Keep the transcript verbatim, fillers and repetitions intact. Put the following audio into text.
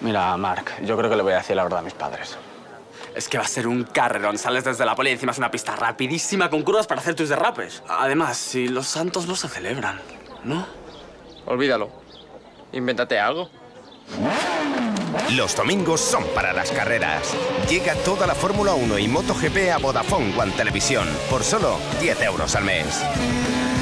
Mira, Marc, yo creo que le voy a decir la verdad a mis padres. Es que va a ser un carrerón. Sales desde la poli y encima es una pista rapidísima con curvas para hacer tus derrapes. Además, si los santos no se celebran, ¿no? Olvídalo. Invéntate algo. Los domingos son para las carreras. Llega toda la Fórmula uno y MotoGP a Vodafone One Televisión por solo diez euros al mes.